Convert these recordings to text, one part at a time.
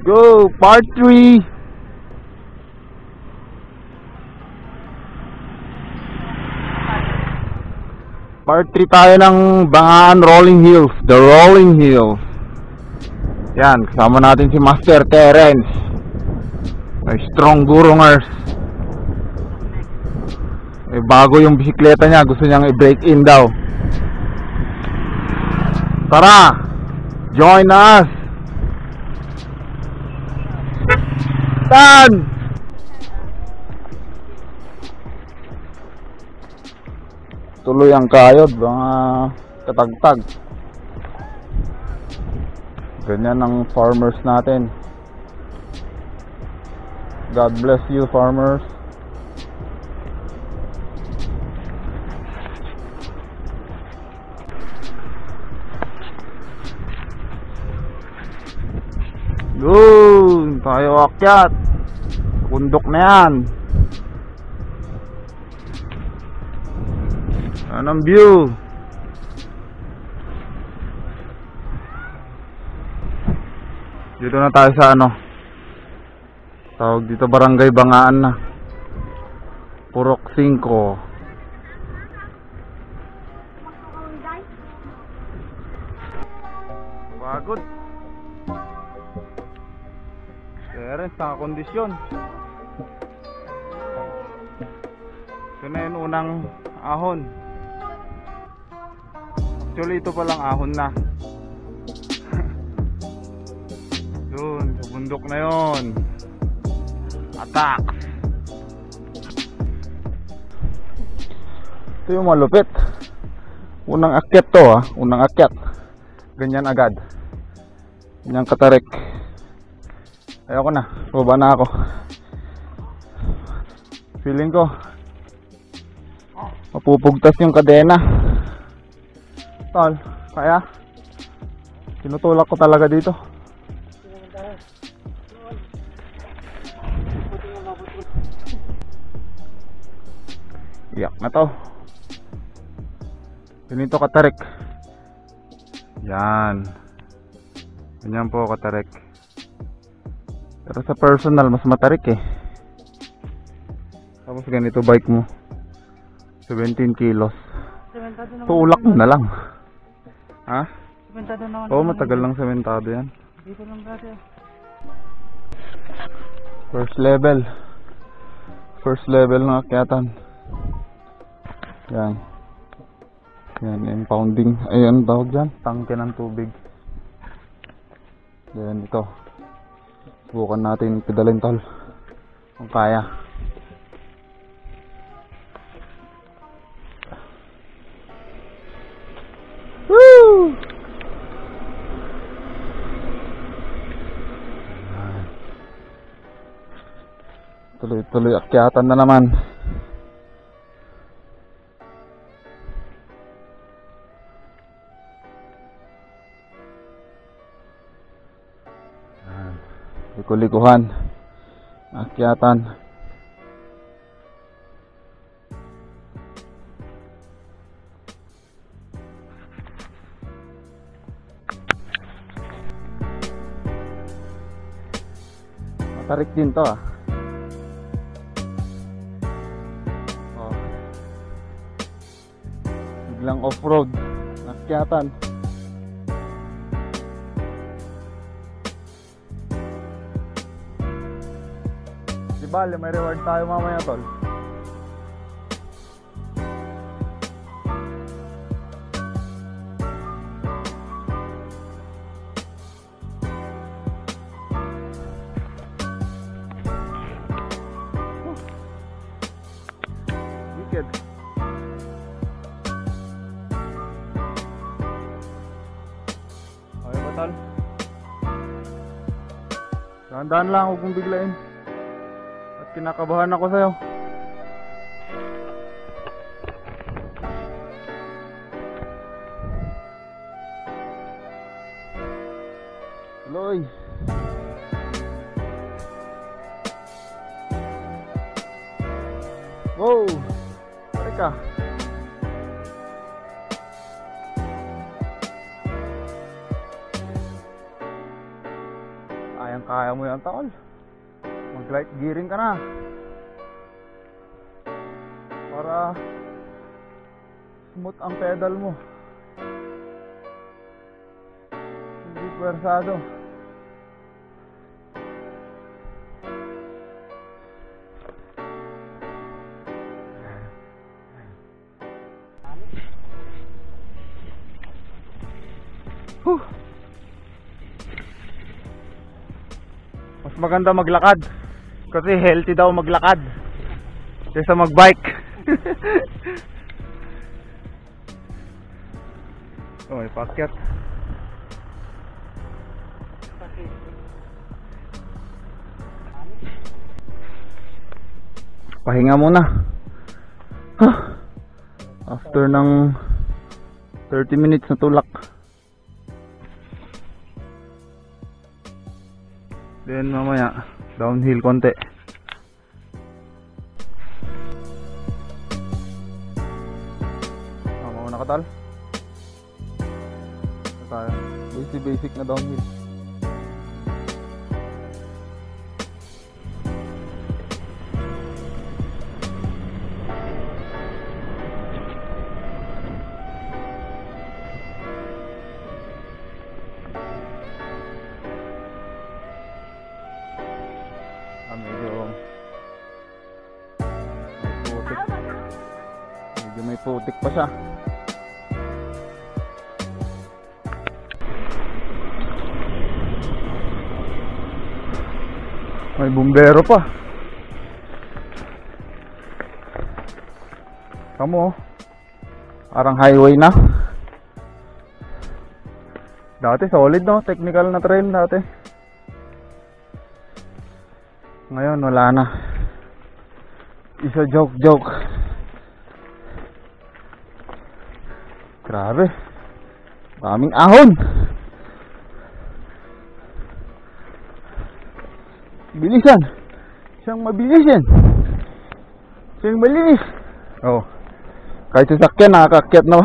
go! Part 3! Part 3 tayo ng Bangaan Rolling Hills. The Rolling Hills. Yan, kasama natin si Master Terence. May strong gurungers. Bago yung bisikleta niya, gusto niyang i-break in daw. Tara! Join us! Tan! Tuloy ang kayod, mga katagtag. Ganyan ang farmers natin. God bless you, farmers. Doon tayo akyat. Bundok na yan. Anong view? Dito na tayo sa ano, tawag dito Barangay Bangaan na, Purok 5. Pagod. Terence, nakakondisyon. Ito na yung unang ahon. Actually ito palang ahon na. Doon, sa bundok na yon. Attack. Ito yung malupit. Unang akyat to ha. Unang akyat. Ganyan agad. Ganyan katarik. Ayoko na. Baba na ako. Feeling ko mapupugtas yung kadena. Tol, kaya tinutulak ko talaga dito. Iyak na to. Ganito katarik. Yan. Ganyan po katarik. Pero sa personal mas matarik eh. Tapos ganito bike mo 17 kilos. Tulak mo na lang. Ha? Sementado naman. Oo, matagal lang sementado yan. Dito lang dati. First level. First level ng akyatan. Yan. Yan, impounding. Ayan, tawag dyan. Tangke ng tubig. Yan, ito. Subukan natin pedalin, tol. Kung kaya. Woo! Tuloy-tuloy akyatan na naman. Liku-likuhan. Akyatan. Matarik din to ah. Oh. Biglang off-road. Akyatan. Bale, may reward tayo mamaya, tol. Wicked. Okay ba, tol? Dahan-dahan lang, huwag mong biglain. Kinakabahan ako sa'yo. Tuloy. Wow! Pare ka. Kayang-kaya mo yan, tol. Mag-light gearing ka na. Para smooth ang pedal mo. Hindi pwersado. Mas maganda maglakad kasi healthy daw maglakad kaysa magbike. Oh, may pakyat. Pahinga muna. After ng 30 minutes na tulak. Then mamaya downhill konti. Muna ka, tal. Tayo. Basic na downhill. Medyo may putik pa siya. May bumbero pa. Kamu, parang highway na. Dati solid, no? Technical na trail dati. Ngayon wala na. Isa joke. Grabe. Daming ahon. Bilisan. Siyang mabilis yan. Siyang malinis. Oh. Kahit sasakyan, nakakakyat na ba?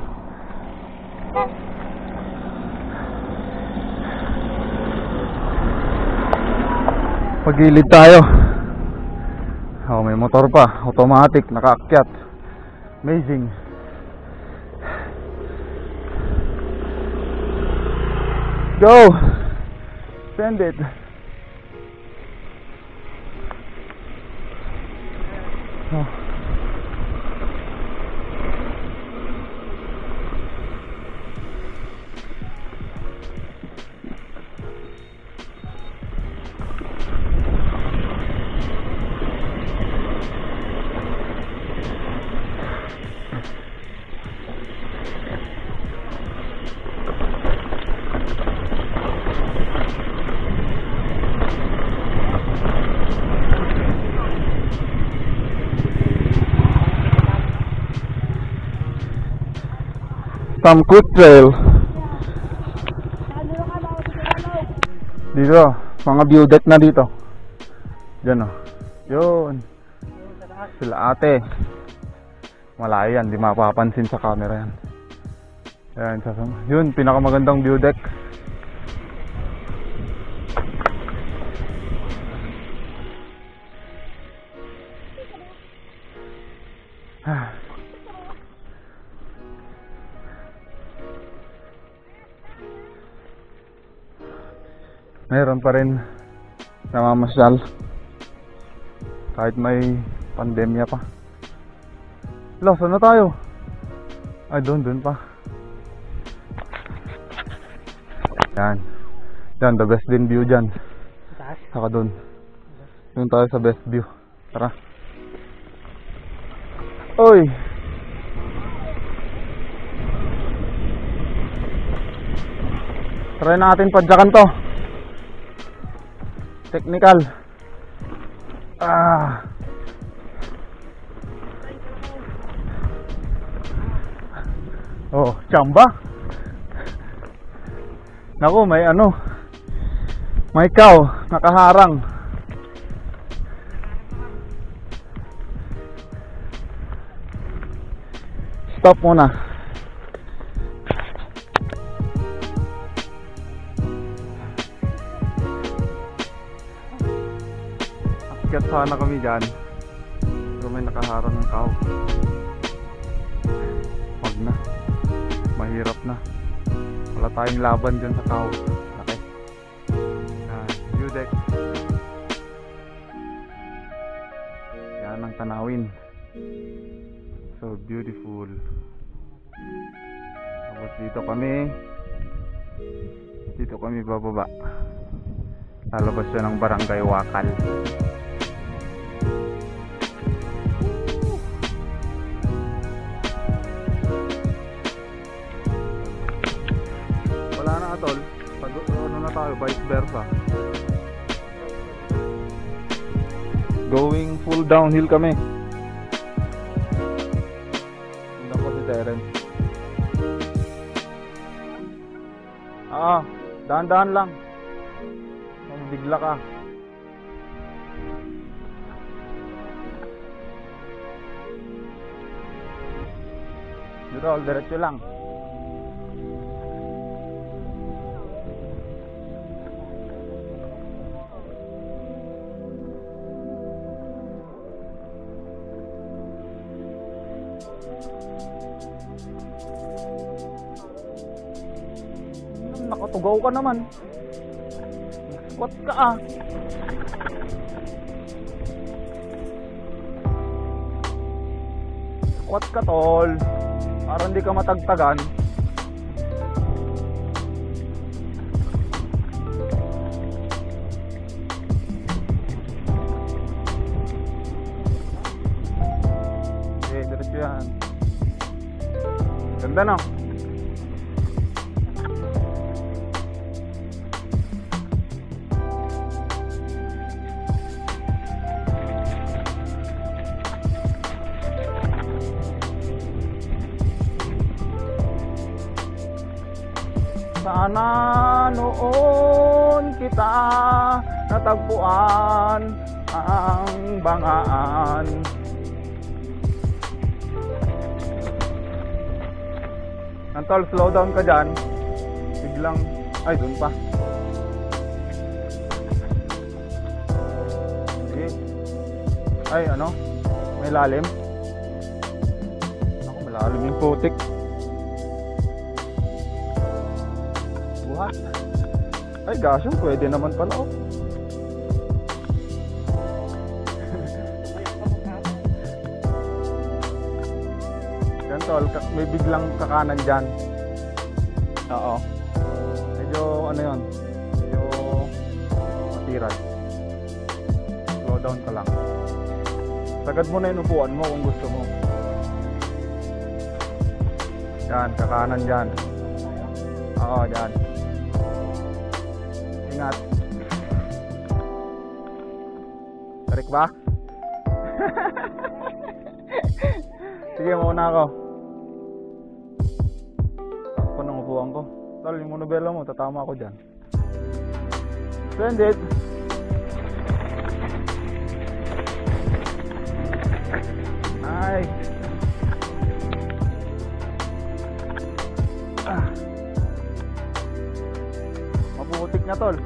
Pagilid tayo. Oh, may motor pa. Automatic, nakaakyat. Amazing. Go! Send it. Oh. Some quick trail. Dito, mga view deck na dito. Diyan, oh. Yun. Sila ate. Malayo yan, di mapapansin sa camera yan. Ayan, yun, pinakamagandang view deck. Meron pa rin namamasyal kahit may pandemya pa. Hello, saan na tayo? Ay, doon pa. Yan. Yan, the best din view dyan. Saka doon. Doon tayo sa best view. Tara. Oy! Try natin padyakan to. Technical. Oh, chamba. Naku, may ano. May cow nakaharang. Stop muna. Akyat sana kami dyan. Pero may nakaharang ng tao. Wag na. Mahirap na. Wala tayong laban dyan sa tao. Okay. View deck. Yan ang tanawin. So beautiful. Tapos dito kami bababa. Lalabas siya ng Barangay Wakal. Wala na atol. Ano na tayo, vice versa. Going full downhill kami. Tingnan ko si Terence. Dahan-dahan lang. Bigla ka. Dito, diretso lang. Nakatugaw ka naman. Squat ka ah. Squat ka tol. Para hindi ka matagtagan. Okay, diretso yan. Ganda no? Sana noon kita natagpuan ang bangaan. Antol, slow down ka dyan. Biglang, ay dun pa. Sige. Ay ano, may lalim. Ako, malalim yung putik. Ay gasyong, pwede naman pala oh. Yan tol, may biglang kakanan dyan. Oo. Medyo ano yun, medyo matiran. Slow down ka lang. Sagad mo na yung upuan mo kung gusto mo. Yan, kakanan dyan. Oo, dyan. Ingat. Tarik ba? Sige, mauna ako. Takpo ng upuan ko. Tal, yung monobela mo, tatama ako dyan. Splendid. Nice. Maputik na tol.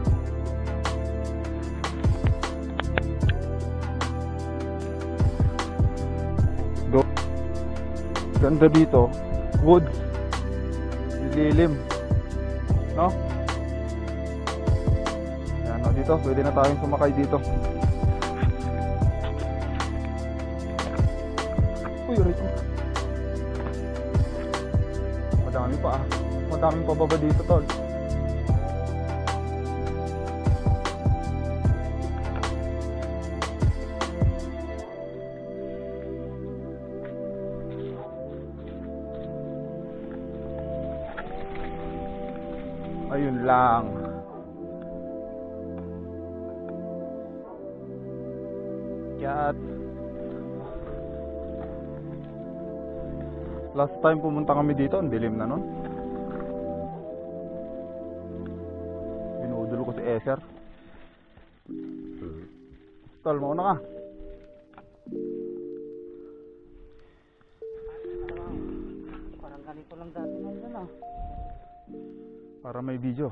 Go. Ganda dito. Woods. Lilim. No? Yan o dito. Pwede na tayong sumakay dito. Uy, Rico. Madami pa ah. Madaming pababa dito tol. Ayun lang. Kat. Last time pumunta kami dito, ang dilim na nun. Binudol ko si Eser. Tol, mauna ka. Parang ganito lang dati ngayon ah. Para may video.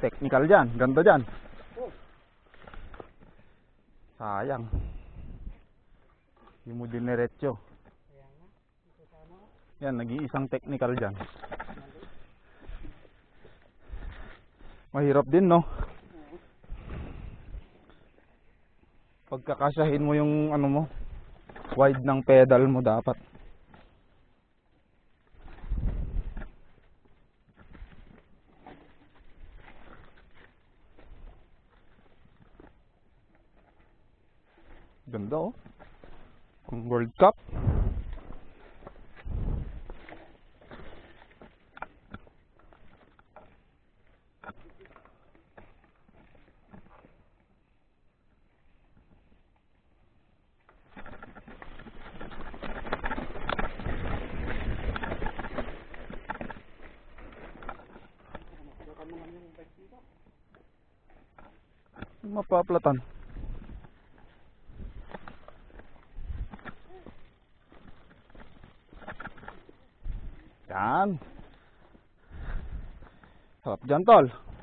technical dyan. Ganda dyan. Sayang. Hindi mo diniretso. Yan, nag-iisang technical dyan. Mahirap din, no? Pagkakasyahin mo yung ano mo, wide ng pedal mo dapat. Ganda, oh. Ang World Cup. Mapaplatan. Yan. Sarap dyan, tol.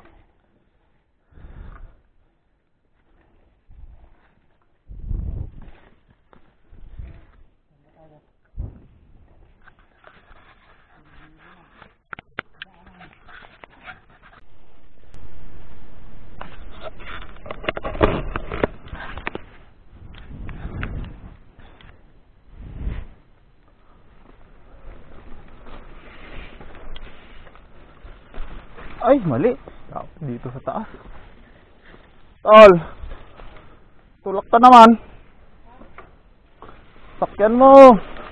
Ay, mali. Dito sa taas. Tol. Tulak ka naman. Sakyan mo.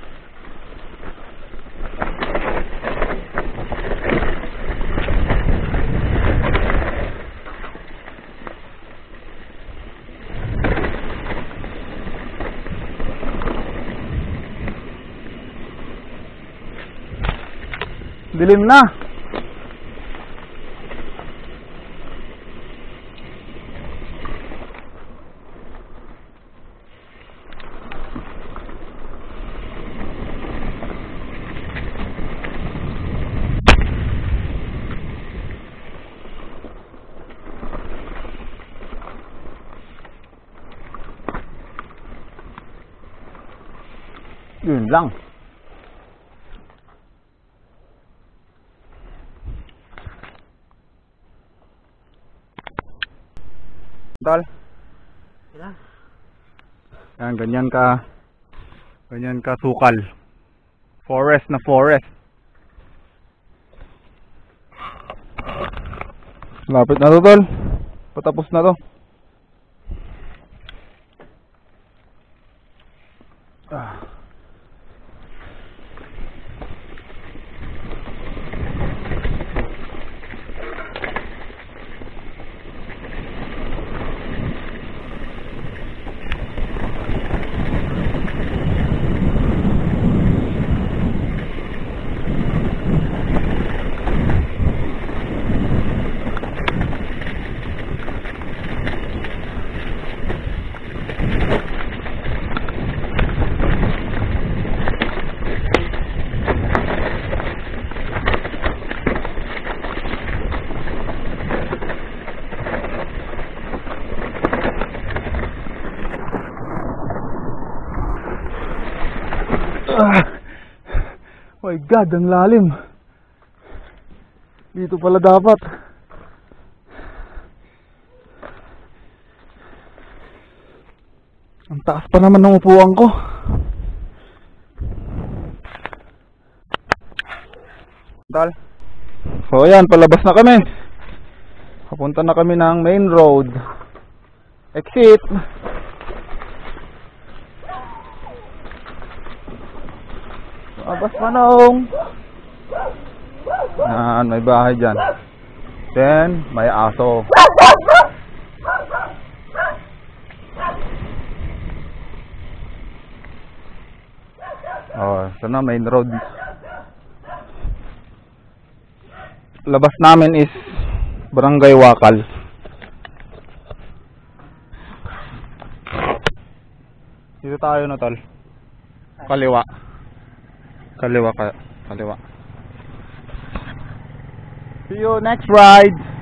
Dilim na. Yun lang. Tol. Yan, ganyan ka sukal. Forest na forest. Lapit na to, tol. Patapos na to. Oh my God, ang lalim. Dito pala dapat. Ang taas pa naman ng upuan ko. Tal. So ayan, palabas na kami. Papunta na kami ng main road. Exit. Abas Manong. Yan, may bahay dyan. Then, may aso. Oh, ito na, main road. Labas namin is Barangay Wakal. Dito tayo na, tol. Kaliwa. Kaliwa. See you next ride.